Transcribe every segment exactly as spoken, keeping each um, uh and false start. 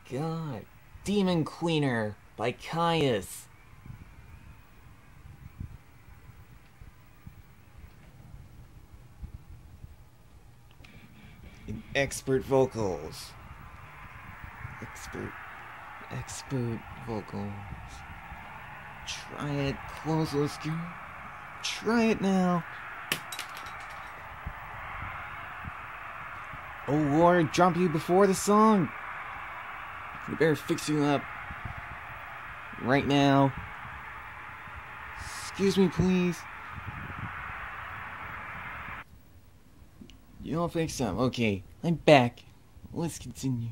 god. Demon Queener by Caius. In expert vocals. Expert. Expert vocals. Try it, close those skills. Try it now. Oh Lord, drop you before the song. We better fix you up. Right now. Excuse me, please. You don't fix up. Okay, I'm back. Let's continue.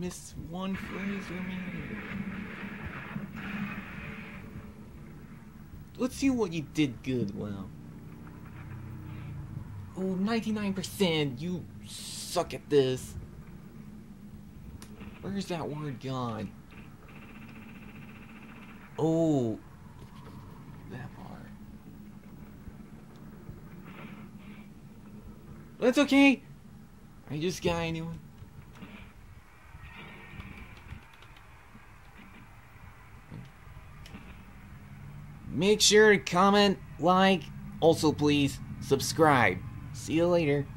missed one phrase remaining. Let's see what you did good, well. Oh, ninety-nine percent, you suck at this. Where's that word gone? Oh, that part. That's okay. I just got anyone. Make sure to comment, like, also please subscribe. See you later.